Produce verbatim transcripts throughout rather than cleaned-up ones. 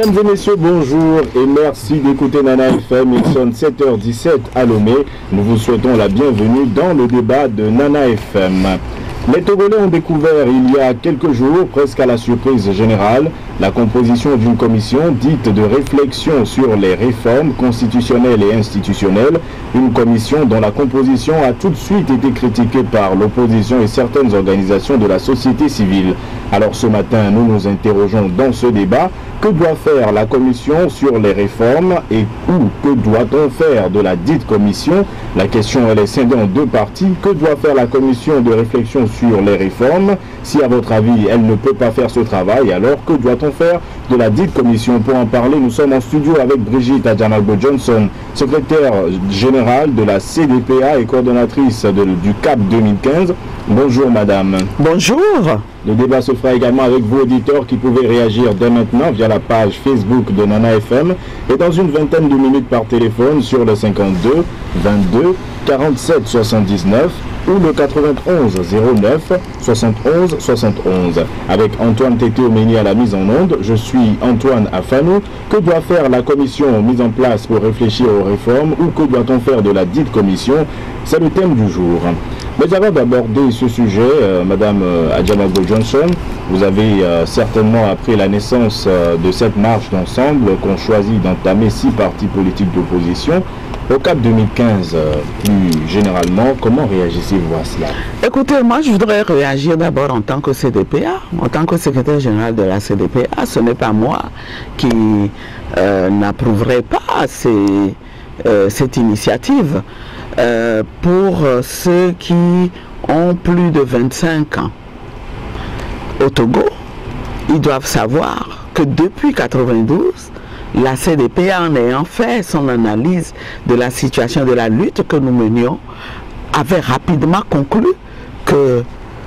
Mesdames et messieurs, bonjour et merci d'écouter Nana F M. Il sonne sept heures dix-sept à Lomé. Nous vous souhaitons la bienvenue dans le débat de Nana F M. Les Togolais ont découvert il y a quelques jours, presque à la surprise générale, la composition d'une commission dite de réflexion sur les réformes constitutionnelles et institutionnelles, une commission dont la composition a tout de suite été critiquée par l'opposition et certaines organisations de la société civile. Alors ce matin, nous nous interrogeons dans ce débat, que doit faire la commission sur les réformes et ou que doit-on faire de la dite commission? La question elle est scindée en deux parties. Que doit faire la commission de réflexion sur les réformes? Si à votre avis elle ne peut pas faire ce travail, alors que doit-on faire de la dite commission? Pour en parler, nous sommes en studio avec Brigitte Adjamagbo Johnson, secrétaire générale de la C D P A et coordonnatrice de, du C A P deux mille quinze. Bonjour madame. Bonjour. Le débat se fera également avec vos auditeurs qui pouvaient réagir dès maintenant via la page Facebook de Nana F M et dans une vingtaine de minutes par téléphone sur le cinquante-deux vingt-deux quarante-sept soixante-dix-neuf ou le quatre-vingt-onze zéro neuf soixante-onze soixante-onze. Avec Antoine Tété-Omeni à la mise en onde, je suis Antoine Afanou. Que doit faire la commission mise en place pour réfléchir aux réformes ou que doit-on faire de la dite commission? C'est le thème du jour. Mais avant d'aborder ce sujet, euh, Madame euh, Adjamagbo Johnson, vous avez euh, certainement appris la naissance euh, de cette marche d'ensemble qu'ont choisi d'entamer six partis politiques d'opposition. Au C A P deux mille quinze, euh, plus généralement, comment réagissez-vous à cela? Écoutez, moi je voudrais réagir d'abord en tant que C D P A, en tant que secrétaire général de la C D P A. Ce n'est pas moi qui euh, n'approuverai pas ces, euh, cette initiative. Euh, pour ceux qui ont plus de vingt-cinq ans au Togo, ils doivent savoir que depuis mille neuf cent quatre-vingt-douze, la C D P A, en ayant fait son analyse de la situation de la lutte que nous menions, avait rapidement conclu que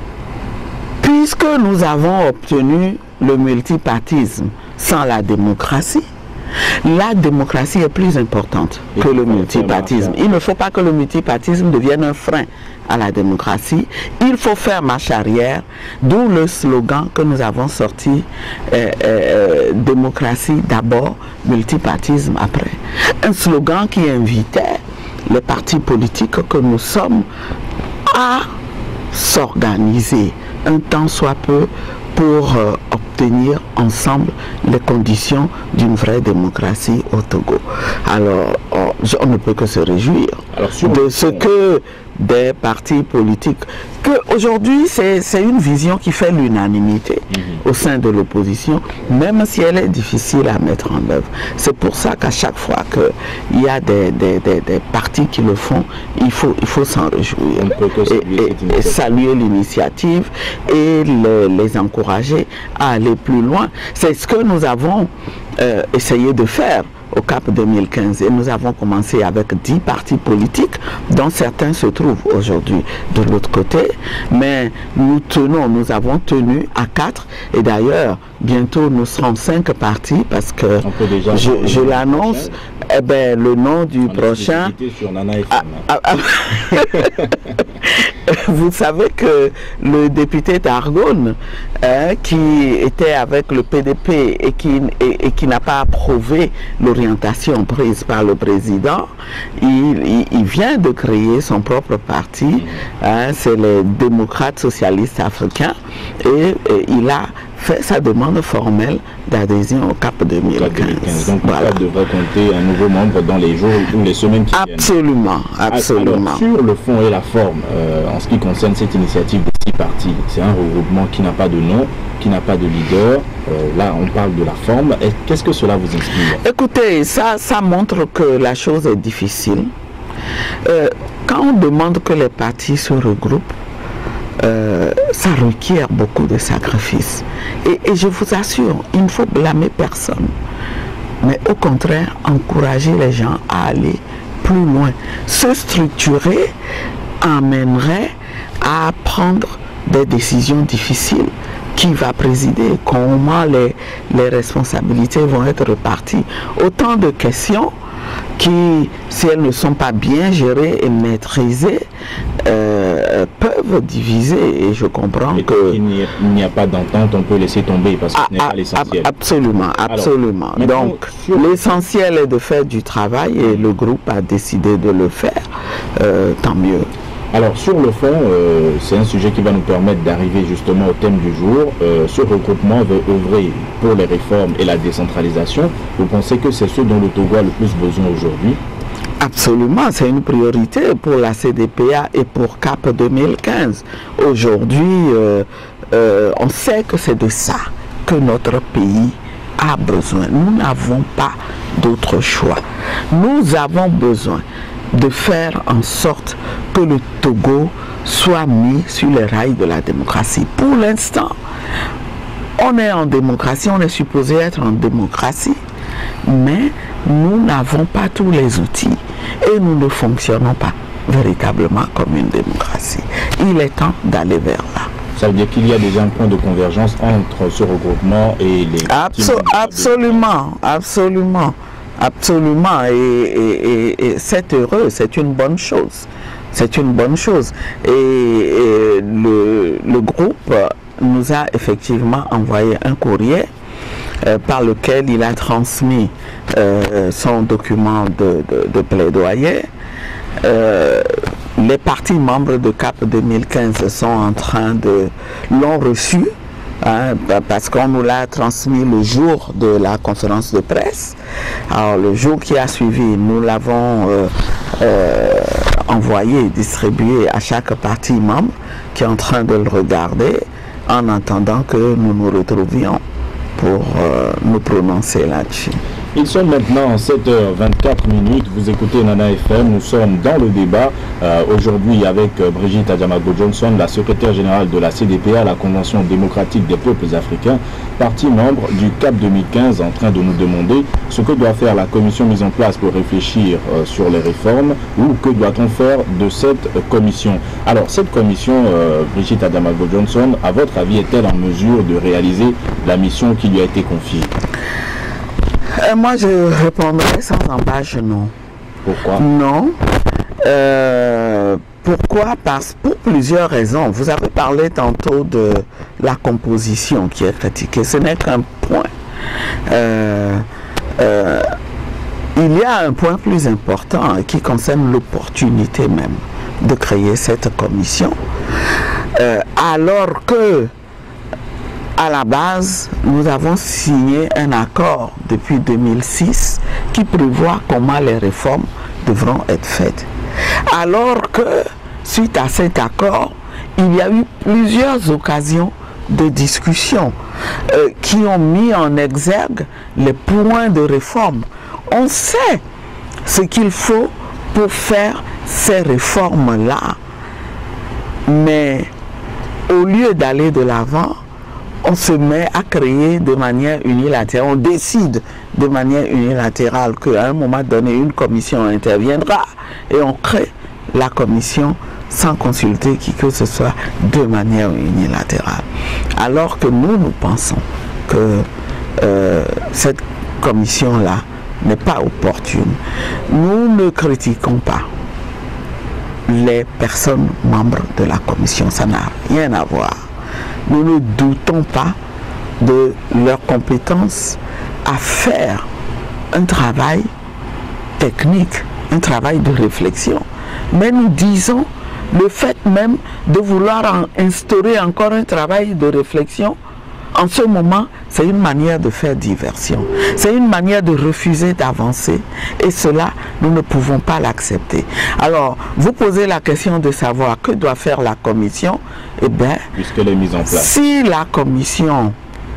puisque nous avons obtenu le multipartisme sans la démocratie, la démocratie est plus importante que le multipartisme. Il ne faut pas que le multipartisme devienne un frein à la démocratie. Il faut faire marche arrière, d'où le slogan que nous avons sorti, euh, euh, démocratie d'abord, multipartisme après. Un slogan qui invitait les partis politiques que nous sommes à s'organiser un temps soit peu pour euh, obtenir ensemble les conditions d'une vraie démocratie au Togo. Alors, on, on ne peut que se réjouir Alors, de ce que des partis politiques, que aujourd'hui c'est une vision qui fait l'unanimité mmh. au sein de l'opposition, même si elle est difficile à mettre en œuvre. C'est pour ça qu'à chaque fois qu'il y a des, des, des, des partis qui le font, il faut, il faut s'en réjouir et, et, et saluer l'initiative et les, les encourager à aller plus loin. C'est ce que nous avons euh, essayé de faire au C A P deux mille quinze et nous avons commencé avec dix partis politiques dont certains se trouvent aujourd'hui de l'autre côté, mais nous tenons, nous avons tenu à quatre et d'ailleurs bientôt nous serons cinq partis parce que je, je l'annonce, eh ben, le nom du On prochain sur Nana F M. Ah, ah, ah. Vous savez que le député d'Argonne hein, qui était avec le P D P et qui, et, et qui n'a pas approuvé l'orientation prise par le président, il, il, il vient de créer son propre parti, hein, c'est les démocrates socialistes africains et, et il a fait sa demande formelle d'adhésion au C A P deux mille quinze. Donc voilà. Le C A P devrait compter un nouveau membre dans les jours ou les semaines qui absolument, viennent. Absolument, absolument. Sur le fond et la forme, euh, en ce qui concerne cette initiative des six partis, c'est un regroupement qui n'a pas de nom, qui n'a pas de leader. Euh, là, on parle de la forme. Qu'est-ce que cela vous inspire? Écoutez, ça, ça montre que la chose est difficile. Euh, quand on demande que les partis se regroupent, Euh, ça requiert beaucoup de sacrifices. Et, et je vous assure, il ne faut blâmer personne. Mais au contraire, encourager les gens à aller plus loin. Se structurer amènerait à prendre des décisions difficiles. Qui va présider? Comment les, les responsabilités vont être réparties? Autant de questions qui, si elles ne sont pas bien gérées et maîtrisées, euh, peuvent diviser. Et je comprends et que... Il n'y a, a pas d'entente, on peut laisser tomber parce que ah, ce n'est ah, pas l'essentiel. Absolument, absolument. Alors, donc, sur... l'essentiel est de faire du travail et le groupe a décidé de le faire. Euh, tant mieux. Alors sur le fond, euh, c'est un sujet qui va nous permettre d'arriver justement au thème du jour. Euh, ce regroupement veut œuvrer pour les réformes et la décentralisation. Vous pensez que c'est ce dont le Togo a le plus besoin aujourd'hui? Absolument, c'est une priorité pour la C D P A et pour CAP deux mille quinze. Aujourd'hui, euh, euh, on sait que c'est de ça que notre pays a besoin. Nous n'avons pas d'autre choix. Nous avons besoin de faire en sorte que le Togo soit mis sur les rails de la démocratie. Pour l'instant, on est en démocratie, on est supposé être en démocratie, mais nous n'avons pas tous les outils et nous ne fonctionnons pas véritablement comme une démocratie. Il est temps d'aller vers là. Ça veut dire qu'il y a déjà un point de convergence entre ce regroupement et les... Abso absolument, absolument. Absolument, et, et, et, et c'est heureux, c'est une bonne chose. C'est une bonne chose. Et, et le, le groupe nous a effectivement envoyé un courrier euh, par lequel il a transmis euh, son document de, de, de plaidoyer. Euh, les partis membres de CAP deux mille quinze sont en train de l'ont reçu. Hein, parce qu'on nous l'a transmis le jour de la conférence de presse. Alors le jour qui a suivi, nous l'avons euh, euh, envoyé, distribué à chaque parti membre qui est en train de le regarder en attendant que nous nous retrouvions pour euh, nous prononcer là-dessus. Ils sont maintenant sept heures vingt-quatre minutes, vous écoutez Nana F M, nous sommes dans le débat euh, aujourd'hui avec euh, Brigitte Adjamago-Johnson, la secrétaire générale de la C D P A, la Convention démocratique des peuples africains, partie membre du CAP deux mille quinze, en train de nous demander ce que doit faire la commission mise en place pour réfléchir euh, sur les réformes, ou que doit-on faire de cette euh, commission. Alors cette commission, euh, Brigitte Adjamago-Johnson, à votre avis, est-elle en mesure de réaliser la mission qui lui a été confiée? Euh, moi, je répondrai sans embâche non. Pourquoi? Non. Euh, pourquoi? Parce pour plusieurs raisons. Vous avez parlé tantôt de la composition qui est critiquée. Ce n'est qu'un point. Euh, euh, il y a un point plus important qui concerne l'opportunité même de créer cette commission. Euh, alors que à la base, nous avons signé un accord depuis deux mille six qui prévoit comment les réformes devront être faites. Alors que, suite à cet accord, il y a eu plusieurs occasions de discussion euh, qui ont mis en exergue les points de réforme. On sait ce qu'il faut pour faire ces réformes-là, mais au lieu d'aller de l'avant, on se met à créer de manière unilatérale, on décide de manière unilatérale qu'à un moment donné, une commission interviendra et on crée la commission sans consulter qui que ce soit de manière unilatérale. Alors que nous, nous pensons que euh, cette commission-là n'est pas opportune. Nous ne critiquons pas les personnes membres de la commission, ça n'a rien à voir. Nous ne doutons pas de leur compétence à faire un travail technique, un travail de réflexion. Mais nous disons, le fait même de vouloir en instaurer encore un travail de réflexion, en ce moment, c'est une manière de faire diversion. C'est une manière de refuser d'avancer. Et cela, nous ne pouvons pas l'accepter. Alors, vous posez la question de savoir que doit faire la commission. Eh bien, puisqu'elle est mise en place. Si la commission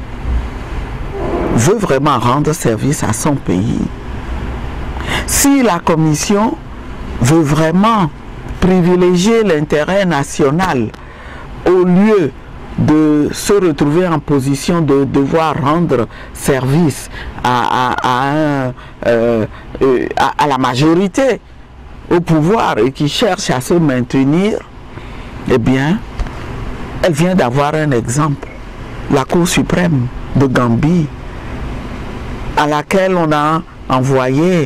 veut vraiment rendre service à son pays, si la commission veut vraiment privilégier l'intérêt national au lieu de se retrouver en position de devoir rendre service à, à, à, un, euh, euh, à, à la majorité, au pouvoir, et qui cherche à se maintenir, eh bien, elle vient d'avoir un exemple. La Cour suprême de Gambie, à laquelle on a envoyé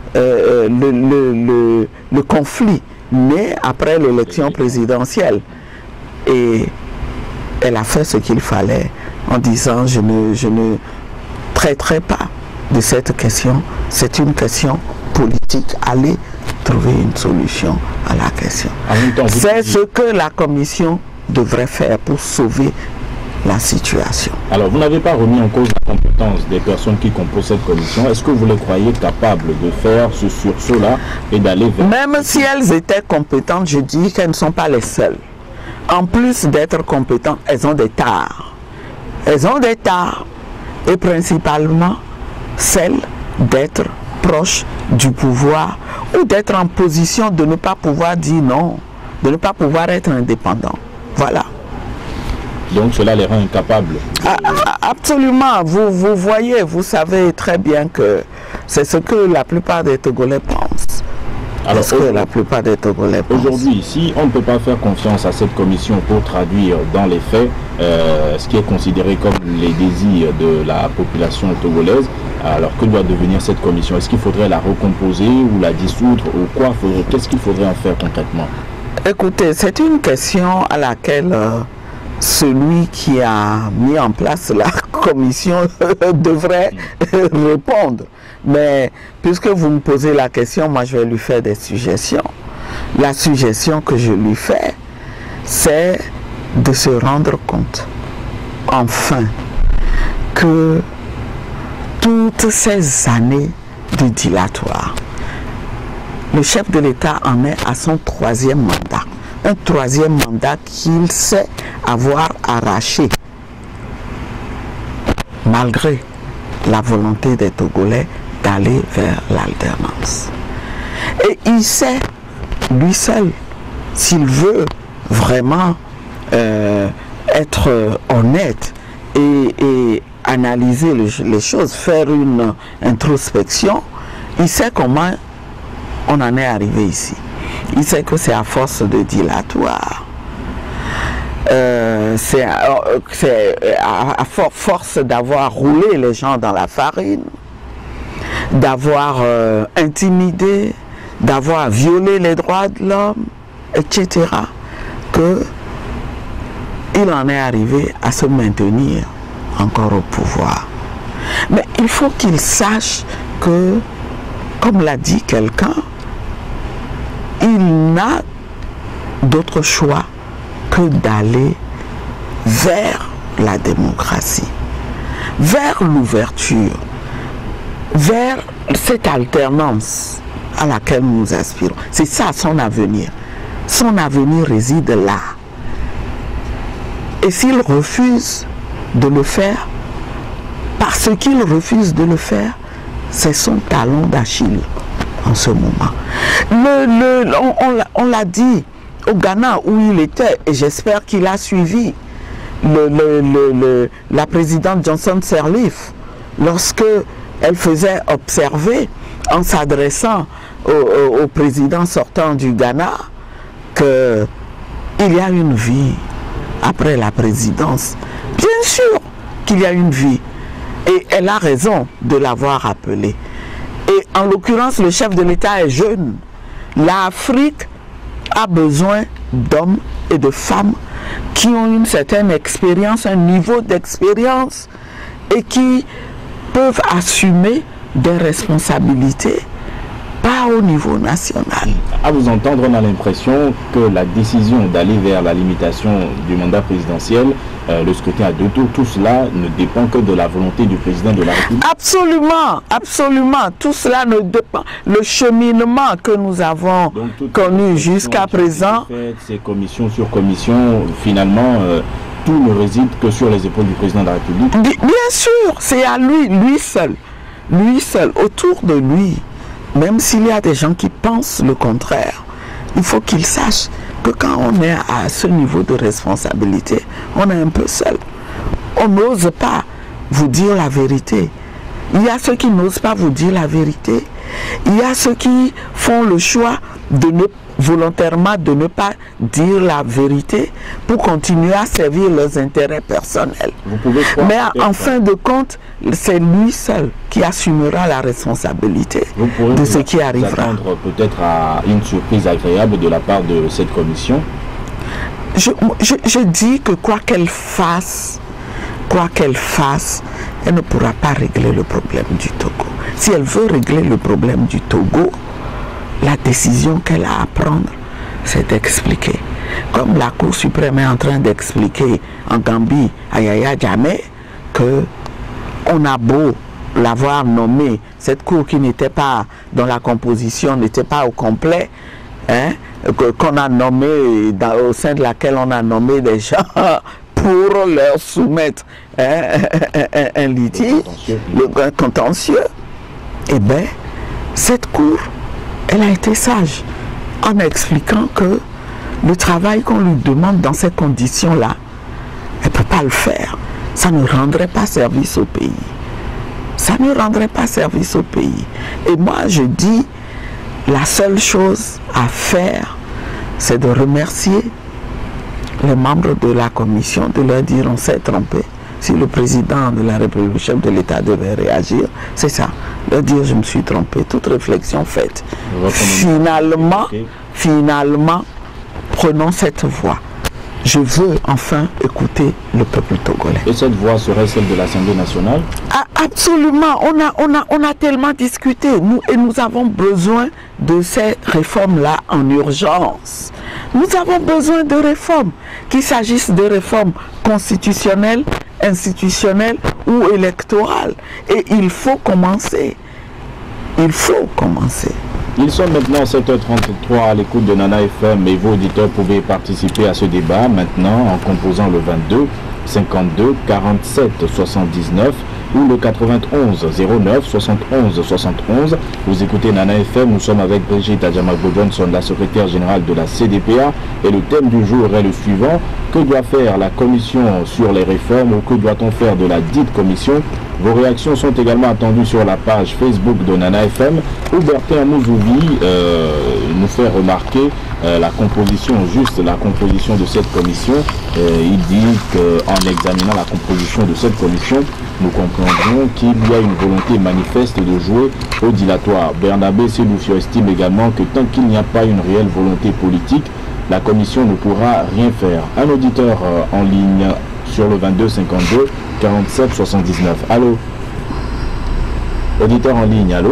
euh, le, le, le, le conflit né après l'élection présidentielle. Et elle a fait ce qu'il fallait en disant je ne, je ne traiterai pas de cette question, c'est une question politique, allez trouver une solution à la question. C'est ce que la commission devrait faire pour sauver la situation. Alors, vous n'avez pas remis en cause la compétence des personnes qui composent cette commission. Est-ce que vous les croyez capables de faire ce sursaut-là et d'aller vers... Même si elles étaient compétentes, je dis qu'elles ne sont pas les seules. En plus d'être compétentes, elles ont des tares. Elles ont des tares. Et principalement, celle d'être proche du pouvoir ou d'être en position de ne pas pouvoir dire non, de ne pas pouvoir être indépendant. Voilà. Donc cela les rend incapables. Ah, absolument. Vous, vous voyez, vous savez très bien que c'est ce que la plupart des Togolais pensent. Alors, ce que la plupart des Togolais pensent. Aujourd'hui, si on ne peut pas faire confiance à cette commission pour traduire dans les faits euh, ce qui est considéré comme les désirs de la population togolaise, alors que doit devenir cette commission? Est-ce qu'il faudrait la recomposer ou la dissoudre ou quoi? Qu'est-ce qu'il faudrait en faire concrètement? Écoutez, c'est une question à laquelle euh, celui qui a mis en place la commission devrait répondre. Mais puisque vous me posez la question, moi je vais lui faire des suggestions. La suggestion que je lui fais, c'est de se rendre compte, enfin, que toutes ces années de dilatoire, le chef de l'État en est à son troisième mandat. Un troisième mandat qu'il sait avoir arraché, malgré la volonté des Togolais d'aller vers l'alternance. Et il sait, lui seul, s'il veut vraiment euh, être honnête et, et analyser les, les choses, faire une introspection, il sait comment on en est arrivé ici. Il sait que c'est à force de dilatoire. Euh, c'est à, à, à force d'avoir roulé les gens dans la farine, d'avoir euh, intimidé, d'avoir violé les droits de l'homme, et cetera, que il en est arrivé à se maintenir encore au pouvoir. Mais il faut qu'il sache que, comme l'a dit quelqu'un, il n'a d'autre choix que d'aller vers la démocratie, vers l'ouverture, vers cette alternance à laquelle nous aspirons. C'est ça son avenir. Son avenir réside là. Et s'il refuse de le faire, parce qu'il refuse de le faire, c'est son talon d'Achille en ce moment. Le, le, on on l'a dit au Ghana où il était, et j'espère qu'il a suivi le, le, le, le, la présidente Johnson Sirleaf lorsque elle faisait observer en s'adressant au, au, au président sortant du Ghana qu'il y a une vie après la présidence. Bien sûr qu'il y a une vie. Et elle a raison de l'avoir appelé. Et en l'occurrence, le chef de l'État est jeune. L'Afrique a besoin d'hommes et de femmes qui ont une certaine expérience, un niveau d'expérience et qui peuvent assumer des responsabilités, pas au niveau national. À vous entendre, on a l'impression que la décision d'aller vers la limitation du mandat présidentiel, euh, le scrutin à deux tours, tout cela ne dépend que de la volonté du président de la République. Absolument, absolument. Tout cela ne dépend. Le cheminement que nous avons connu jusqu'à présent. Ces commissions sur commissions, finalement, euh, tout ne réside que sur les épaules du président de la République. Bien sûr, c'est à lui, lui seul. Lui seul, autour de lui. Même s'il y a des gens qui pensent le contraire, il faut qu'ils sachent que quand on est à ce niveau de responsabilité, on est un peu seul. On n'ose pas vous dire la vérité. Il y a ceux qui n'osent pas vous dire la vérité. Il y a ceux qui font le choix de ne volontairement de ne pas dire la vérité pour continuer à servir leurs intérêts personnels. Vous pouvez croire, mais en fin de compte, c'est lui seul qui assumera la responsabilité de ce qui arrivera. Vous attendre peut-être à une surprise agréable de la part de cette commission? Je, je, je dis que quoi qu'elle fasse, quoi qu'elle fasse, elle ne pourra pas régler le problème du Togo. Si elle veut régler le problème du Togo, la décision qu'elle a à prendre, c'est d'expliquer. Comme la Cour suprême est en train d'expliquer en Gambie à Yaya Jammeh que on a beau l'avoir nommé, cette Cour qui n'était pas dans la composition, n'était pas au complet, hein, qu'on a nommé, dans, au sein de laquelle on a nommé des gens pour leur soumettre hein, un, un, un litige, le contentieux, eh bien, cette Cour, elle a été sage en expliquant que le travail qu'on lui demande dans ces conditions-là, elle ne peut pas le faire. Ça ne rendrait pas service au pays. Ça ne rendrait pas service au pays. Et moi, je dis, la seule chose à faire, c'est de remercier les membres de la commission, de leur dire on s'est trompé. Si le président de la République, le chef de l'État devait réagir, c'est ça. Leur dire je me suis trompé, toute réflexion faite. Finalement, finalement, prenons cette voie. Je veux enfin écouter le peuple togolais. Et cette voix serait celle de l'Assemblée nationale? Ah, absolument. On a, on, a, on a tellement discuté. Nous, et nous avons besoin de ces réformes-là en urgence. Nous avons besoin de réformes, qu'il s'agisse de réformes constitutionnelles, institutionnelles ou électorales. Et il faut commencer. Il faut commencer. Ils sont maintenant sept heures trente-trois à l'écoute de Nana F M et vos auditeurs pouvaient participer à ce débat maintenant en composant le vingt-deux cinquante-deux quarante-sept soixante-dix-neuf ou le quatre-vingt-onze zéro neuf soixante-onze soixante-onze. Vous écoutez Nana F M, nous sommes avec Brigitte Adjamagbo-Johnson, la secrétaire générale de la C D P A, et le thème du jour est le suivant: que doit faire la commission sur les réformes ou que doit-on faire de la dite commission? Vos réactions sont également attendues sur la page Facebook de Nana F M. Oubertin Mouzouvi euh, nous fait remarquer euh, la composition, juste la composition de cette commission. Euh, il dit qu'en examinant la composition de cette commission, nous comprendrons qu'il y a une volonté manifeste de jouer au dilatoire. Bernabé Seloufio estime également que tant qu'il n'y a pas une réelle volonté politique, la commission ne pourra rien faire. Un auditeur euh, en ligne sur le vingt-deux cinquante-deux quarante-sept soixante-dix-neuf. Allô? Auditeur en ligne, allô?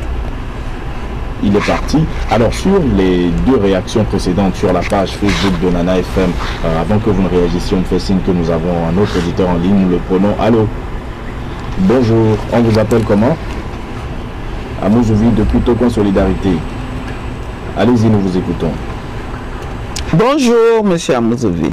Il est parti. Alors sur les deux réactions précédentes sur la page Facebook de Nana F M, euh, avant que vous ne réagissiez, on me fait signe que nous avons un autre auditeur en ligne, nous le prenons. Allô? Bonjour, on vous appelle comment? Amouzouvi depuis Togo Solidarité. Allez-y, nous vous écoutons. Bonjour, monsieur Amouzouvi.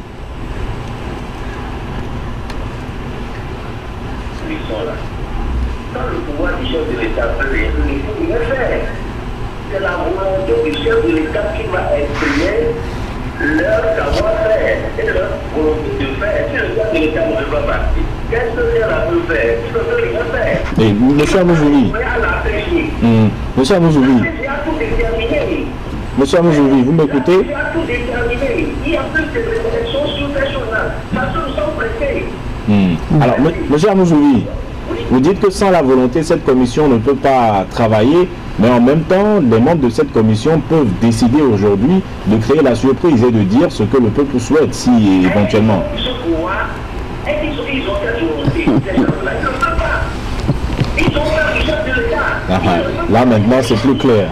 Quand le pouvoir du chef de l'État peut rien, il faut rien faire. C'est la volonté du chef de l'État qui va exprimer leur savoir-faire et leur volonté de faire. Si le chef de l'État ne veut pas partir, qu'est-ce que cela peut faire? Il ne peut rien faire. Et monsieur Amouzouvi, mmh. Monsieur Amouzouvi, Monsieur Amouzouvi, vous m'écoutez? Il y a tout déterminé. Il y a plus de réflexions sur ces choses-là. Ça se sont pressés. Mmh. Alors, monsieur Amouzouvi, vous dites que sans la volonté, cette commission ne peut pas travailler, mais en même temps, les membres de cette commission peuvent décider aujourd'hui de créer la surprise et de dire ce que le peuple souhaite, si éventuellement. Ce pouvoir, est-ce qu'ils ont cette volonté? Ces gens-là, ils ne le peuvent pas. Ils ont peur du chef de l'État. Ah, là, maintenant, c'est plus clair.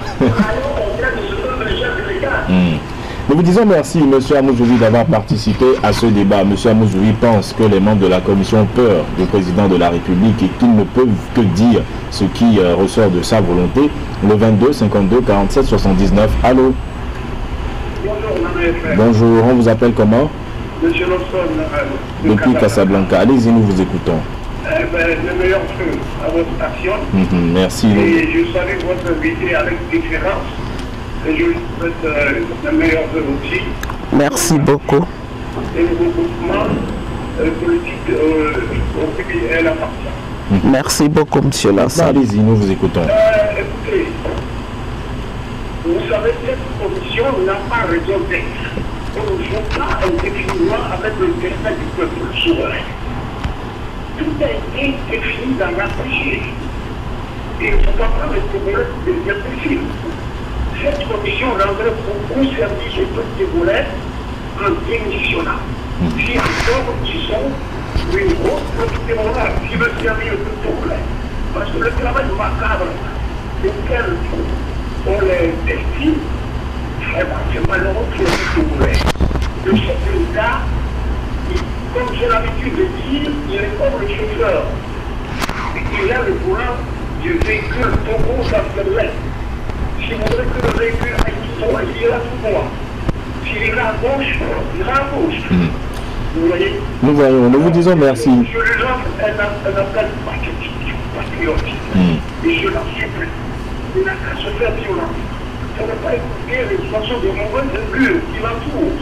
Mmh. Nous vous disons merci, M. Amouzouvi, d'avoir participé à ce débat. M. Amouzouvi pense que les membres de la commission ont peur du président de la République et qu'ils ne peuvent que dire ce qui euh, ressort de sa volonté. Le vingt-deux cinquante-deux quarante-sept soixante-dix-neuf. Allô? Bonjour, Bonjour, on vous appelle comment? Monsieur Lawson, euh, depuis Casablanca. Allez-y, nous vous écoutons. Eh ben, le meilleur feu à votre action. Mmh, merci. Et je salue votre invité avec différence. Et je vous souhaite euh, le meilleur vœu aussi. Merci beaucoup. Et le regroupement euh, politique euh, auquel elle appartient. Mmh. Merci beaucoup, monsieur Lassane. Allez-y, nous vous écoutons. Euh, écoutez, vous savez, cette commission n'a pas raison d'être. On ne joue pas indéfiniment avec le destin du peuple souverain. Tout a été défini dans la P G. Et il ne faut pas prendre le Togolais de difficile. Cette commission rendrait beaucoup service au peuple togolais en démissionnant. Si encore, disons, une grosse quantité morale qui veut servir le peuple togolais. Parce que le travail macabre auquel on les destine, vraiment, c'est malheureux pour le peuple togolais. Le chef de l'État, comme j'ai l'habitude de dire, il est comme le chauffeur. Il a le volant du véhicule Togo d'Amsterdam. Si vous voulez que le véhicule aille tout droit, il ira tout droit. S'il ira à gauche, il ira à gauche. Mmh. Vous voyez? Nous voyons, nous vous disons merci. Je lui lance un, un appel patriotique, patriotique. Mmh. Et je l'en supplie. Il n'a qu'à se faire violence. Ça ne pas écouter les façons de mauvaises augures qui l'entourent.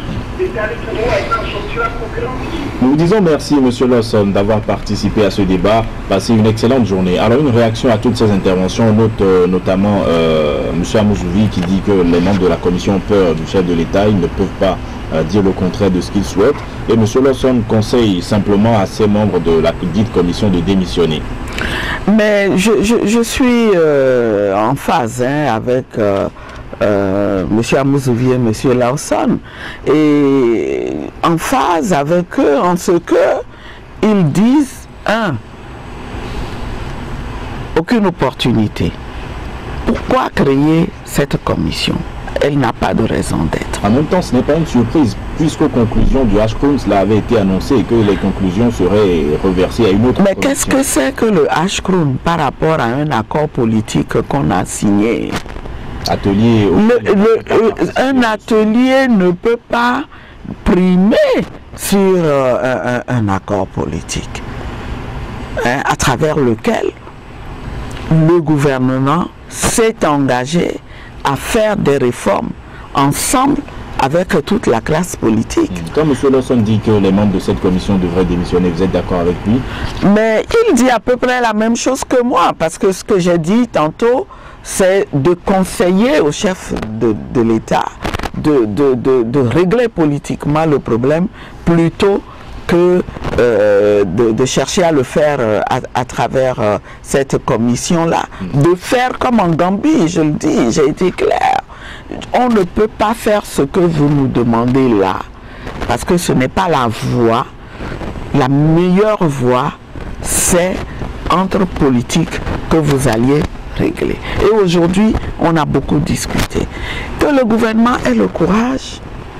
Nous vous disons merci, monsieur Lawson, d'avoir participé à ce débat. Passez une excellente journée. Alors, une réaction à toutes ces interventions, on note euh, notamment euh, monsieur Amoussouvi qui dit que les membres de la commission ont peur du chef de l'État. Ils ne peuvent pas euh, dire le contraire de ce qu'ils souhaitent. Et monsieur Lawson conseille simplement à ses membres de la dite commission de démissionner. Mais je, je, je suis euh, en phase hein, avec... Euh, Euh, monsieur Amoussouvi et monsieur Lawson, et en phase avec eux en ce que ils disent un, aucune opportunité. Pourquoi créer cette commission? Elle n'a pas de raison d'être. En même temps, ce n'est pas une surprise, puisqu'aux conclusions du H-Crown, cela avait été annoncé et que les conclusions seraient reversées à une autre Mais qu'est-ce que c'est que le H-Crown par rapport à un accord politique qu'on a signé? Atelier le, le, un atelier ne peut pas primer sur euh, un, un accord politique hein, à travers lequel le gouvernement s'est engagé à faire des réformes ensemble avec toute la classe politique. Quand M. Lawson dit que les membres de cette commission devraient démissionner, vous êtes d'accord avec lui? Mais il dit à peu près la même chose que moi, parce que ce que j'ai dit tantôt, c'est de conseiller au chef de, de l'État de, de, de, de régler politiquement le problème plutôt que euh, de, de chercher à le faire à, à travers euh, cette commission-là. De faire comme en Gambie, je le dis, j'ai été clair. On ne peut pas faire ce que vous nous demandez là, parce que ce n'est pas la voie. La meilleure voie, c'est entre politiques que vous alliez régler. Et aujourd'hui, on a beaucoup discuté. Que le gouvernement ait le courage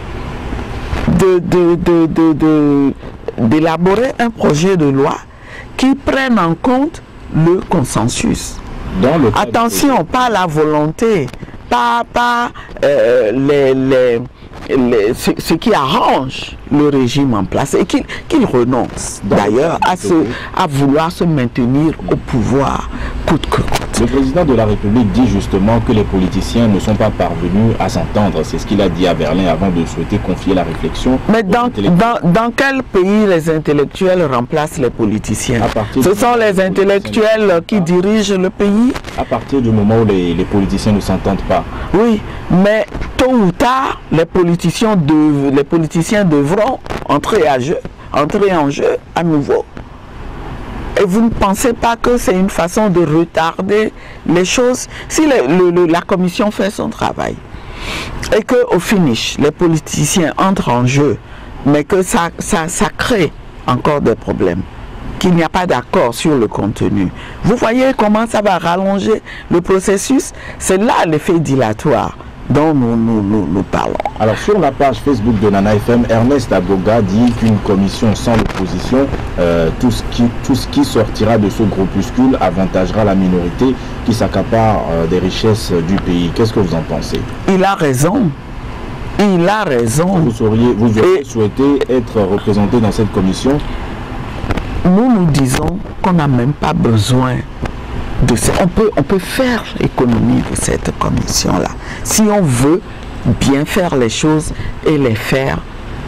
de, de, de, de, de, d'élaborer un projet de loi qui prenne en compte le consensus. Dans le Attention, pas la volonté, pas, pas euh, les, les, les, ce, ce qui arrange le régime en place et qu'il qu'il renonce d'ailleurs à, à vouloir se maintenir au pouvoir coûte que coûte. Le président de la République dit justement que les politiciens ne sont pas parvenus à s'entendre. C'est ce qu'il a dit à Berlin avant de souhaiter confier la réflexion. Mais dans, dans, dans quel pays les intellectuels remplacent les politiciens? Ce sont les intellectuels qui dirigent le pays. À partir du moment où les, les politiciens ne s'entendent pas. Oui, mais tôt ou tard, les politiciens, de, les politiciens devront entrer, à jeu, entrer en jeu à nouveau. Et vous ne pensez pas que c'est une façon de retarder les choses? Si le, le, la commission fait son travail et qu'au finish, les politiciens entrent en jeu, mais que ça, ça, ça crée encore des problèmes, qu'il n'y a pas d'accord sur le contenu, vous voyez comment ça va rallonger le processus? C'est là l'effet dilatoire dont nous, nous, nous, nous parlons. Alors sur la page Facebook de Nana F M, Ernest Aboga dit qu'une commission sans l'opposition, euh, tout, ce qui, tout ce qui sortira de ce groupuscule avantagera la minorité qui s'accapare euh, des richesses du pays. Qu'est-ce que vous en pensez? Il a raison. Il a raison. Vous seriez, vous auriez Et souhaité être représenté dans cette commission? Nous nous disons qu'on n'a même pas besoin de ça. On peut, on peut faire économie de cette commission-là. Si on veut bien faire les choses et les faire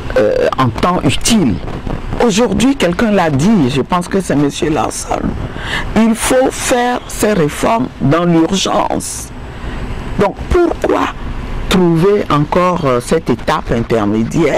euh, en temps utile. Aujourd'hui, quelqu'un l'a dit, je pense que c'est M. Larsson, il faut faire ces réformes dans l'urgence. Donc pourquoi trouver encore euh, cette étape intermédiaire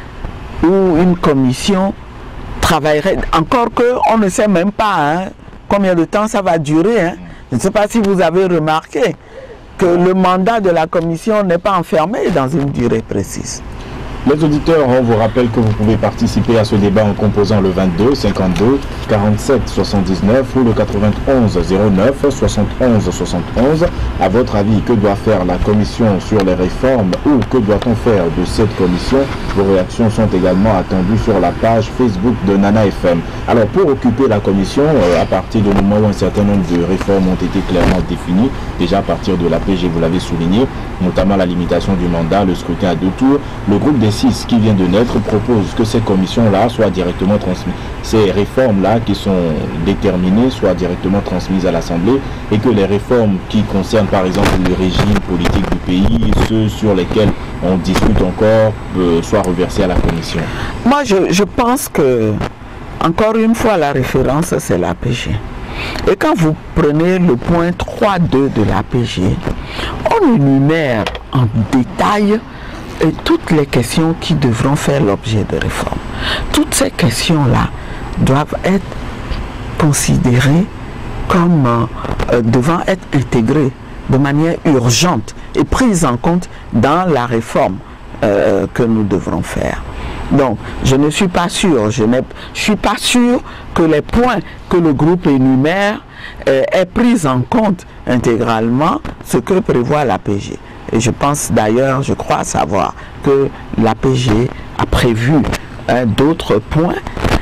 où une commission travaillerait, encore qu'on ne sait même pas hein, combien de temps ça va durer. Hein. Je ne sais pas si vous avez remarqué que le mandat de la commission n'est pas enfermé dans une durée précise. Les auditeurs, on vous rappelle que vous pouvez participer à ce débat en composant le vingt-deux cinquante-deux quarante-sept soixante-dix-neuf ou le quatre-vingt-onze zéro neuf soixante-onze soixante-onze. À votre avis, que doit faire la commission sur les réformes ou que doit-on faire de cette commission? Vos réactions sont également attendues sur la page Facebook de Nana F M. Alors pour occuper la commission, euh, à partir du moment où un certain nombre de réformes ont été clairement définies, déjà à partir de l'A P G, vous l'avez souligné, notamment la limitation du mandat, le scrutin à deux tours, le groupe des six qui vient de naître propose que ces commissions-là soient directement transmises, ces réformes-là qui sont déterminées soient directement transmises à l'Assemblée et que les réformes qui concernent par exemple le régime politique du pays, ceux sur lesquels on discute encore, euh, soient reversés à la commission. Moi, je, je pense que, encore une fois, la référence, c'est l'A P G. Et quand vous prenez le point trois point deux de l'A P G, on énumère en détail et toutes les questions qui devront faire l'objet de réforme. Toutes ces questions-là doivent être considérées comme euh, devant être intégrées de manière urgente et prises en compte dans la réforme euh, que nous devrons faire. Donc, je ne suis pas sûr, je ne suis pas sûr que les points que le groupe énumère euh, aient pris en compte intégralement ce que prévoit l'A P G. Et je pense d'ailleurs, je crois savoir que l'A P G a prévu hein, d'autres points.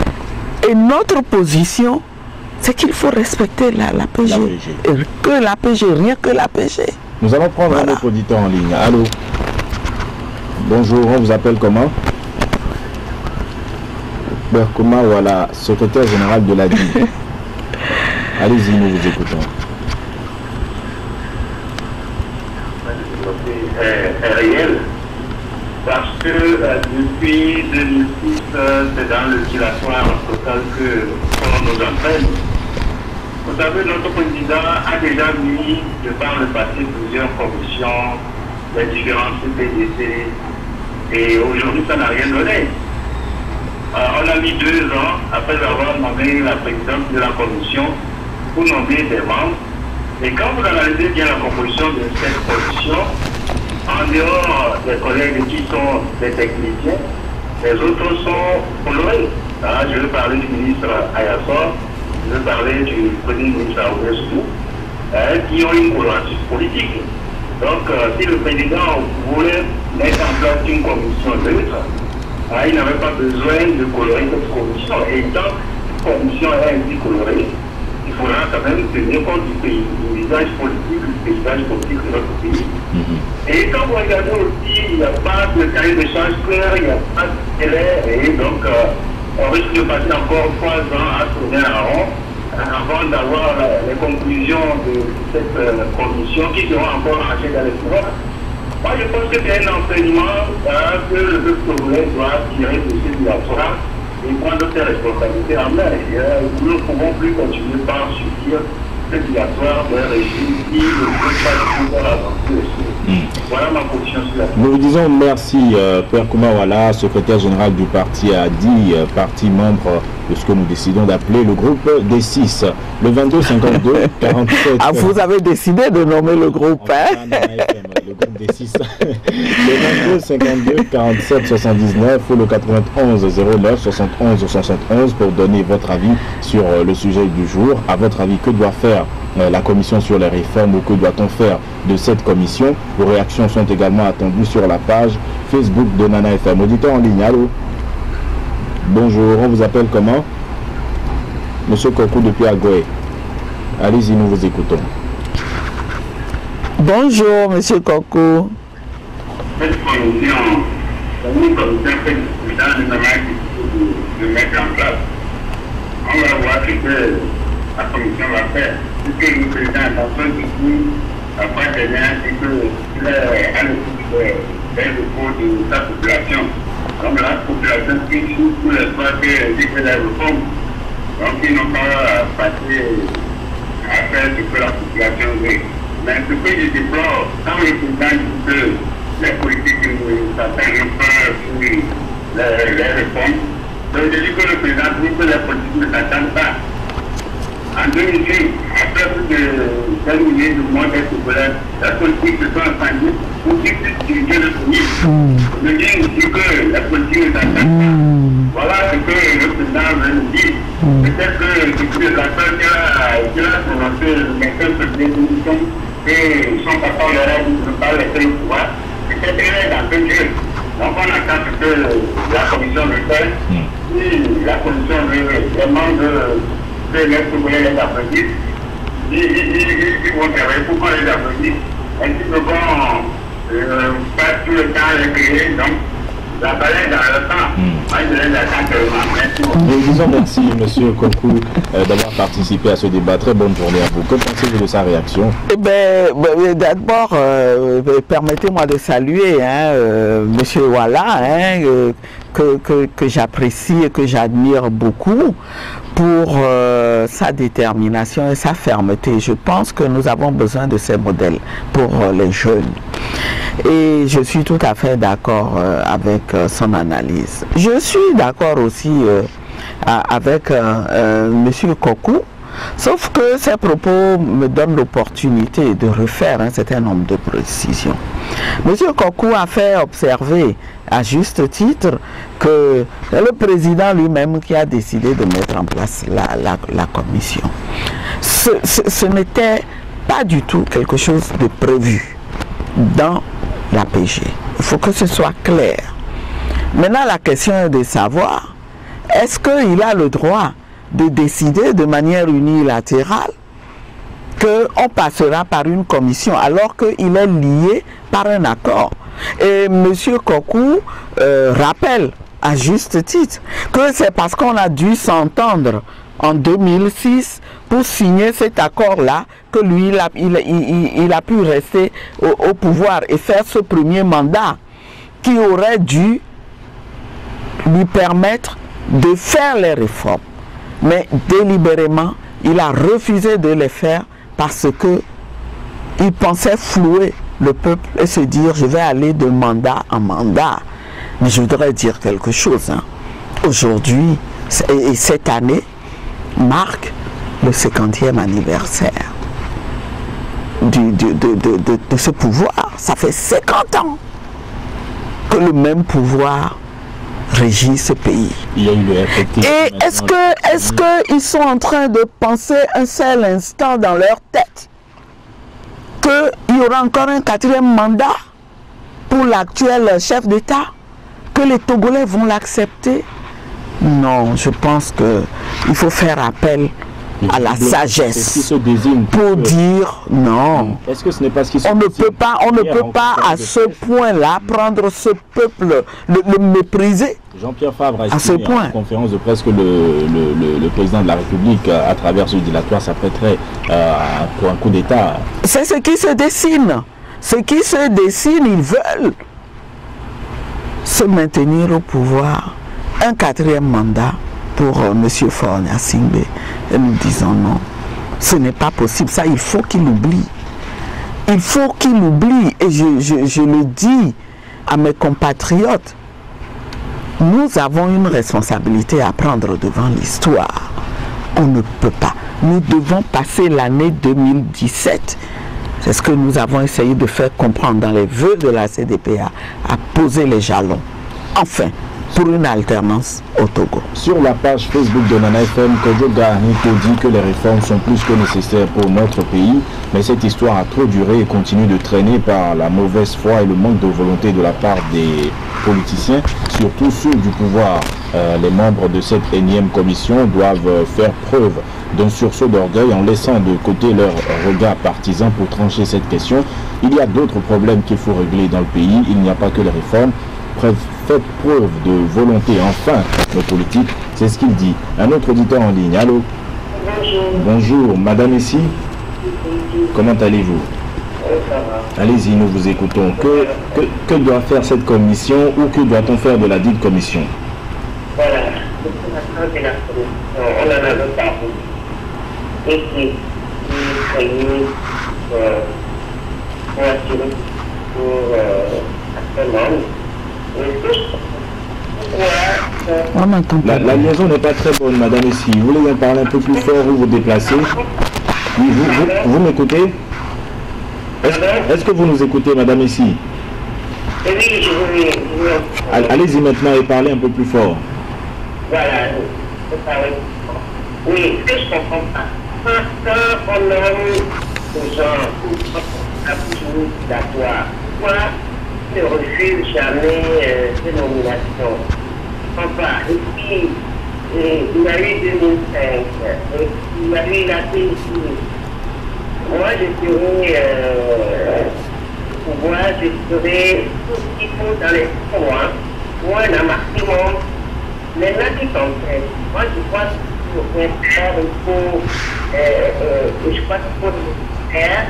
Et notre position, c'est qu'il faut respecter la, la P G. La P G. Et que l'A P G, rien que l'A P G. Nous allons prendre voilà. un autre auditeur en ligne. Allô? Bonjour, on vous appelle comment? Berkoma, voilà, secrétaire général de l'A D I. Allez-y, nous vous écoutons. Est réel parce que euh, depuis deux mille six, euh, c'est dans le dilatoire total que on nous entraîne. Vous savez, notre président a déjà mis de par le passé plusieurs commissions, les différents C P D C, et aujourd'hui ça n'a rien donné. Euh, on a mis deux ans après avoir nommé la présidente de la commission pour nommer des membres. Et quand vous analysez bien la composition de cette commission, en dehors des collègues qui sont des techniciens, les autres sont colorés. Ah, je veux parler du ministre Ayassor, je veux parler du premier ministre Aouestou, hein, qui ont une coloration politique. Donc, euh, si le président voulait mettre en place une commission neutre, ah, il n'avait pas besoin de colorer cette commission. Et tant que la commission est ainsi colorée, il faudra quand même tenir compte du pays, du visage politique, du paysage politique de notre pays. Mm-hmm. Et quand vous regardez aussi, il n'y a pas de cahier de charge clair, il n'y a pas de délai, et donc euh, on risque de passer encore trois ans à tourner en rond avant d'avoir euh, les conclusions de cette euh, commission qui seront encore rangées dans les pouvoirs. Moi, je pense que c'est un enseignement euh, que le peuple congolais doit tirer de ce diaspora et prendre ses responsabilités en main. Et, euh, nous ne pouvons plus continuer par subir ce dilatoire d'un régime qui ne peut pas pouvoir avancer aussi. Voilà ma position sur la question. Nous vous disons merci, euh, Père Koumawala, secrétaire général du parti A D I, euh, parti membre de ce que nous décidons d'appeler le groupe des six. Le vingt-deux cinquante-deux quarante-sept. Ah, vous avez décidé de nommer le groupe, hein? Le groupe des six. Le vingt-deux cinquante-deux quarante-sept soixante-dix-neuf ou le quatre-vingt-onze zéro neuf soixante-onze soixante-onze pour donner votre avis sur euh, le sujet du jour. À votre avis, que doit faire euh, la commission sur les réformes ou que doit-on faire de cette commission? Vos réactions sont également attendues sur la page Facebook de Nana F M. Auditeur en ligne, allô? Bonjour, on vous appelle comment? Monsieur Kokou depuis Agoué. Allez-y, nous vous écoutons. Bonjour, Monsieur Kokou. Cette commission, une commission que le président nous a de mettre en place. On va voir ce que la commission va faire. Ce que le président est en train de dire, après dernière, c'est qu'il a l'écoute des recours de sa population. Donc la population qui joue tous les soirs que les réformes, donc ils n'ont pas passé à faire ce que la population veut. Mais ce que je déplore, quand le président dit que les politiques ne s'atteignent pas sur les, les réformes, donc je dis que le président dit que les politiques ne s'attendent pas. En deux mille huit, après plus de vingt milliers de mois d'être populaire, les politiques se sont entendues pour diriger le pays. Je dis aussi que les politiques ne s'attendent pas. Voilà ce que le président veut nous dire. Peut-être que depuis les acteurs qu'il a prononcé le matin sur les émissions, que son papa leur a dit de ne pas laisser le pouvoir, peut-être qu'il est dans deux jeux. Donc on attend ce que la commission veut faire. Si la commission veut vraiment que les Congolais les applaudissent, ils vont travailler pour qu'on les applaudisse. Et s'ils ne vont pas tout le temps les créer, donc la baleine dans le temps. Moi, je les attends tellement. Merci beaucoup. Nous disons merci, M. Kokou, euh, d'avoir participé à ce débat. Très bonne journée à vous. Que pensez-vous de sa réaction? Eh ben, d'abord, euh, permettez-moi de saluer hein, euh, M. Wala, hein, euh, que, que, que j'apprécie et que j'admire beaucoup pour euh, sa détermination et sa fermeté. Je pense que nous avons besoin de ces modèles pour euh, les jeunes. Et je suis tout à fait d'accord euh, avec euh, son analyse. Je suis d'accord aussi euh, avec euh, euh, M. Kokou, sauf que ses propos me donnent l'opportunité de refaire un certain nombre de précisions. M. Kokou a fait observer à juste titre que c'est le président lui-même qui a décidé de mettre en place la, la, la commission. Ce, ce, ce n'était pas du tout quelque chose de prévu dans la P G. Il faut que ce soit clair. Maintenant, la question est de savoir, est-ce qu'il a le droit de décider de manière unilatérale qu'on passera par une commission alors qu'il est lié par un accord? Et M. Kokou euh, rappelle à juste titre que c'est parce qu'on a dû s'entendre en deux mille six pour signer cet accord-là que lui, il a, il, il, il a pu rester au, au pouvoir et faire ce premier mandat qui aurait dû lui permettre de faire les réformes. Mais délibérément, il a refusé de les faire parce que il pensait flouer le peuple et se dire je vais aller de mandat en mandat. Mais je voudrais dire quelque chose. Hein. Aujourd'hui, et cette année, marque le cinquantième anniversaire du, de, de, de, de, de ce pouvoir. Ça fait cinquante ans que le même pouvoir régit ce pays. Il y a eu le Et est-ce que, est-ce qu'ils sont en train de penser un seul instant dans leur tête qu'il y aura encore un quatrième mandat pour l'actuel chef d'État, que les Togolais vont l'accepter? Non, je pense qu'il faut faire appel à la sagesse pour dire non. Est-ce que ce n'est pas ce qui se On ne peut pas, on ne peut pas à ce point-là prendre ce peuple, le, le mépriser. Jean-Pierre Favre a à ce point. En conférence de presse que le, le, le, le président de la République, à travers ce dilatoire, s'apprêterait euh, pour un coup d'État. C'est ce qui se dessine. Ce qui se dessine, ils veulent se maintenir au pouvoir. Un quatrième mandat pour euh, M. Faure Gnassingbé. Et nous disons non. Ce n'est pas possible. Ça, il faut qu'il oublie. Il faut qu'il oublie. Et je, je, je le dis à mes compatriotes. Nous avons une responsabilité à prendre devant l'histoire. On ne peut pas. Nous devons passer l'année deux mille dix-sept. C'est ce que nous avons essayé de faire comprendre dans les vœux de la C D P A, à poser les jalons. Enfin, pour une alternance au Togo. Sur la page Facebook de Nana F M, Kojo Garnito dit que les réformes sont plus que nécessaires pour notre pays, mais cette histoire a trop duré et continue de traîner par la mauvaise foi et le manque de volonté de la part des politiciens, surtout ceux du pouvoir. Euh, les membres de cette énième commission doivent faire preuve d'un sursaut d'orgueil en laissant de côté leur regard partisan pour trancher cette question. Il y a d'autres problèmes qu'il faut régler dans le pays, il n'y a pas que les réformes. Faites preuve de volonté, enfin, nos politiques, c'est ce qu'il dit. Un autre auditeur en ligne, allô? Bonjour. Bonjour, madame ici, comment allez-vous? Allez-y, nous vous écoutons. Que, que, que doit faire cette commission ou que doit-on faire de la dite commission? Voilà, c'est la commission. On en avait parlé. Et qui est créée pour assurer pour actuellement. La, la liaison n'est pas très bonne, madame, ici. Vous voulez en parler un peu plus fort ou vous déplacer? Oui, vous, vous, vous m'écoutez? Est-ce est que vous nous écoutez, madame, ici? Oui, je vous. Allez-y maintenant et parlez un peu plus fort. Voilà, je parle. Oui, ce que je comprends pas. Quand on nomme aux gens la bouche migratoire, pourquoi ne refuse jamais euh, ces nominations? Je comprends pas. Et puis, et, il y a eu deux mille cinq, et il y a eu la T I C. Moi, je serais euh, pouvoir, je serais tout ce qu'il faut dans les trois mois, pour un maximum. Maintenant, qui comprennent. Moi, je crois qu'il faut faire, il faut, euh, euh, je crois qu'il faut faire.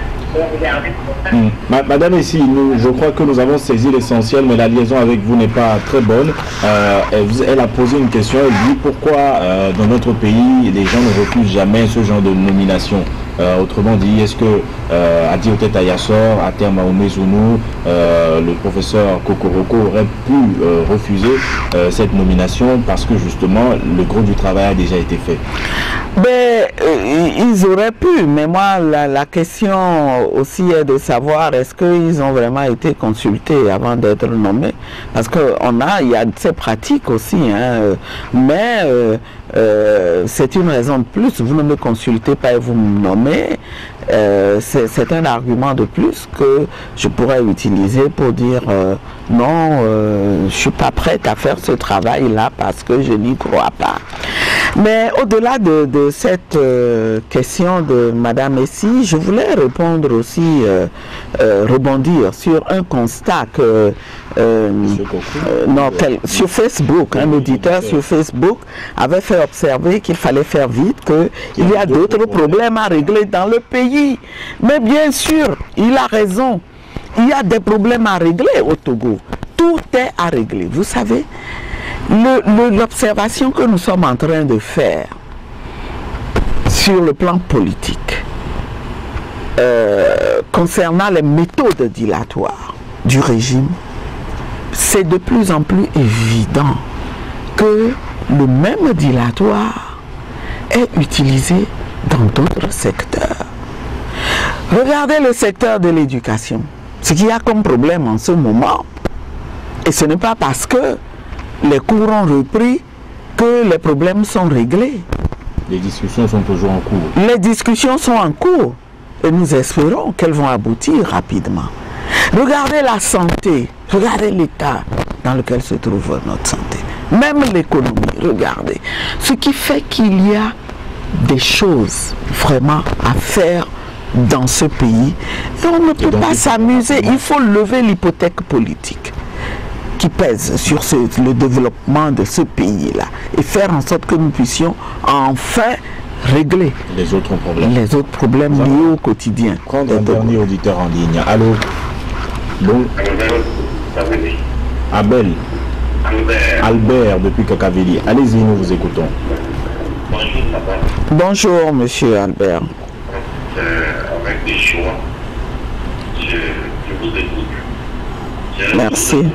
Mmh. Madame, ici, nous, je crois que nous avons saisi l'essentiel, mais la liaison avec vous n'est pas très bonne. Euh, elle, elle a posé une question, elle dit pourquoi euh, dans notre pays, les gens ne refusent jamais ce genre de nomination. Euh, autrement dit, est-ce que euh, Adi Otet Ayassor, Ater Mahoumé Zounou, euh, le professeur Kokoroko aurait pu euh, refuser euh, cette nomination parce que justement le gros du travail a déjà été fait? Ben, euh, ils auraient pu, mais moi la, la question aussi est de savoir est-ce qu'ils ont vraiment été consultés avant d'être nommés, parce qu'on a, il y a ces pratiques aussi, hein, mais euh, euh, c'est une raison de plus. Vous ne me consultez pas et vous me nommez, euh, c'est un argument de plus que je pourrais utiliser pour dire euh, non, euh, je ne suis pas prête à faire ce travail-là parce que je n'y crois pas. Mais au-delà de, de cette euh, question de Madame Essi, je voulais répondre aussi, euh, euh, rebondir sur un constat que, euh, euh, non, quel, sur Facebook, un auditeur sur Facebook avait fait observer qu'il fallait faire vite, qu'il y a d'autres problèmes à régler dans le pays. Mais bien sûr, il a raison, il y a des problèmes à régler au Togo. Tout est à régler, vous savez. L'observation que nous sommes en train de faire sur le plan politique euh, concernant les méthodes dilatoires du régime, c'est de plus en plus évident que le même dilatoire est utilisé dans d'autres secteurs. Regardez le secteur de l'éducation. Ce qu'il y a comme problème en ce moment, et ce n'est pas parce que les cours ont repris que les problèmes sont réglés. Les discussions sont toujours en cours. Les discussions sont en cours et nous espérons qu'elles vont aboutir rapidement. Regardez la santé, regardez l'état dans lequel se trouve notre santé. Même l'économie, regardez. Ce qui fait qu'il y a des choses vraiment à faire dans ce pays. Et on ne peut pas s'amuser, il faut lever l'hypothèque politique qui pèse sur ce, le développement de ce pays-là et faire en sorte que nous puissions enfin régler les autres problèmes, les autres problèmes liés au quotidien. Prendre un dernier auditeur en ligne. Allô? Bon. Abel. Albert. Albert depuis Kakaveli. Allez-y, nous vous écoutons. Bonjour, papa. Bonjour, monsieur Albert. Euh, avec des choix, je, je vous écoute. Je Merci. Vous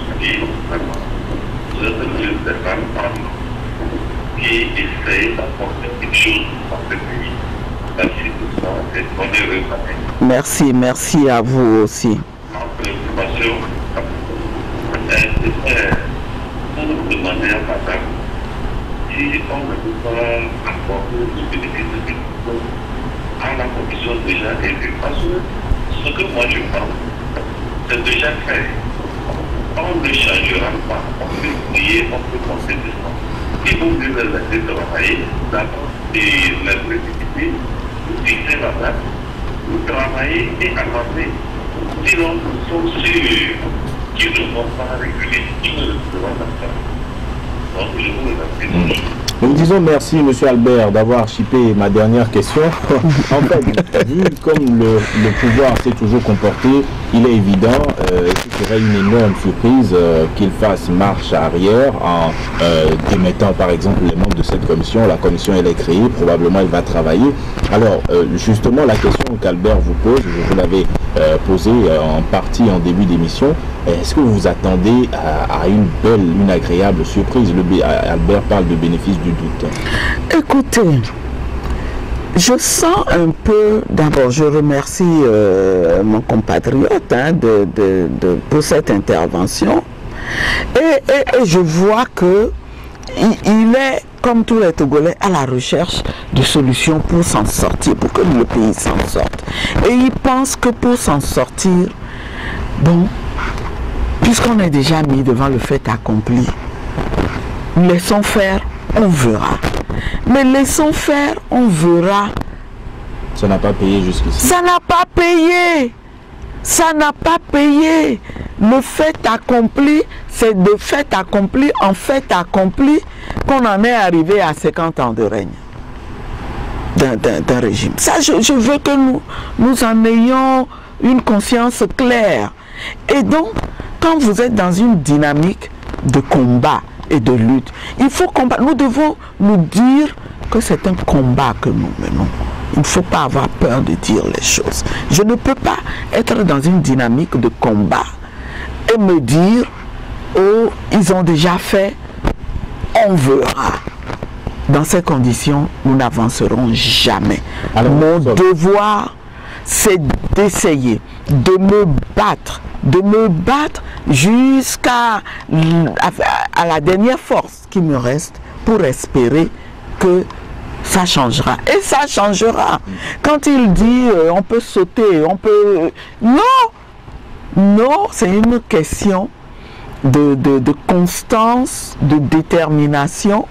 je suis des femmes qui essayent d'apporter quelque chose dans ce pays. Merci pour ça et bonne heureuse année. Merci, merci à vous aussi. Ma préoccupation, c'est pour vous demander à madame si on ne peut pas apporter le bénéfice de tout à la commission déjà élue. Parce que ce que moi je pense, c'est déjà fait. On ne changera pas, on peut prier, on peut penser du sang. Et vous devez laisser travailler, d'abord les précipiter, vous fixer la date, vous travaillez et avancer. Sinon, nous sommes sûrs qu'ils ne vont pas réguler, ils ne le feront pas. Donc, je vous remercie. Nous disons merci, M. Albert, d'avoir chippé ma dernière question. En fait, vu comme le, le pouvoir s'est toujours comporté, il est évident euh, ce serait une énorme surprise euh, qu'il fasse marche arrière en euh, démettant par exemple les membres de cette commission. La commission elle est créée, probablement elle va travailler. Alors euh, justement la question qu'Albert vous pose, je vous l'avais euh, posée euh, en partie en début d'émission, est-ce que vous vous attendez à, à une belle, une agréable surprise? Le, Albert parle de bénéfice du doute. Écoutez, je sens un peu, d'abord je remercie euh, mon compatriote hein, de, de, de, pour cette intervention et, et, et je vois que il, il est, comme tous les Togolais, à la recherche de solutions pour s'en sortir, pour que le pays s'en sorte. Et il pense que pour s'en sortir, bon, puisqu'on est déjà mis devant le fait accompli, laissons faire, on verra. Mais laissons faire, on verra. Ça n'a pas payé jusqu'ici. Ça n'a pas payé. Ça n'a pas payé. Le fait accompli, c'est de fait accompli en fait accompli qu'on en est arrivé à cinquante ans de règne d'un régime. Ça, je, je veux que nous, nous en ayons une conscience claire. Et donc, quand vous êtes dans une dynamique de combat et de lutte, il faut combattre. Nous devons nous dire que c'est un combat que nous menons. Il ne faut pas avoir peur de dire les choses. Je ne peux pas être dans une dynamique de combat et me dire, oh, ils ont déjà fait, on verra. Dans ces conditions, nous n'avancerons jamais. Alors, mon devoir, c'est d'essayer de me battre, de me battre jusqu'à à la dernière force qui me reste pour espérer que ça changera. Et ça changera. Quand il dit euh, on peut sauter, on peut... Non! Non, c'est une question de, de, de constance, de détermination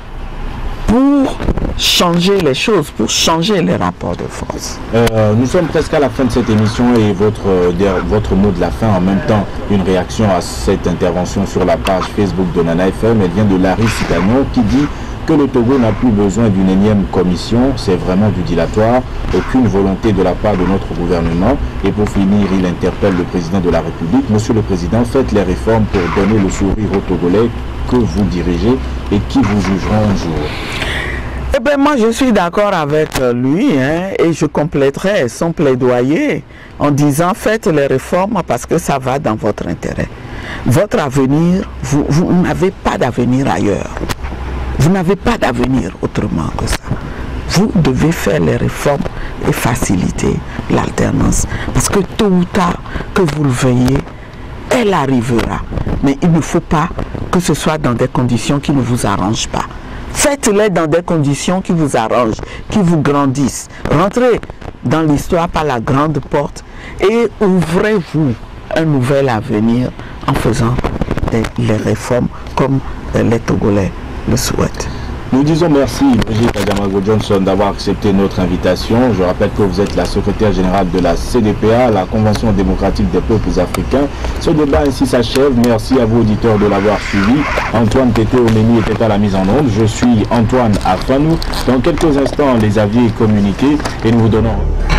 pour changer les choses, pour changer les rapports de force. Euh, nous sommes presque à la fin de cette émission et votre, euh, votre mot de la fin, en même temps, une réaction à cette intervention sur la page Facebook de Nana F M, elle vient de Larry Citagnon qui dit que le Togo n'a plus besoin d'une énième commission, c'est vraiment du dilatoire, aucune volonté de la part de notre gouvernement. Et pour finir, il interpelle le président de la République. Monsieur le Président, faites les réformes pour donner le sourire aux Togolais que vous dirigez et qui vous jugeront un jour. Eh bien, moi, je suis d'accord avec lui hein, et je compléterai son plaidoyer en disant faites les réformes parce que ça va dans votre intérêt. Votre avenir, vous, vous n'avez pas d'avenir ailleurs. Vous n'avez pas d'avenir autrement que ça. Vous devez faire les réformes et faciliter l'alternance. Parce que tôt ou tard, que vous le veuillez, elle arrivera. Mais il ne faut pas que ce soit dans des conditions qui ne vous arrangent pas. Faites-les dans des conditions qui vous arrangent, qui vous grandissent. Rentrez dans l'histoire par la grande porte et ouvrez-vous un nouvel avenir en faisant des, les réformes comme les Togolais le souhaitent. Nous disons merci, Brigitte Adjamago-Johnson, d'avoir accepté notre invitation. Je rappelle que vous êtes la secrétaire générale de la C D P A, la Convention démocratique des peuples africains. Ce débat ainsi s'achève. Merci à vous, auditeurs, de l'avoir suivi. Antoine Tété Omeni était à la mise en onde. Je suis Antoine Afanou. Dans quelques instants, les avis communiqués et nous vous donnons...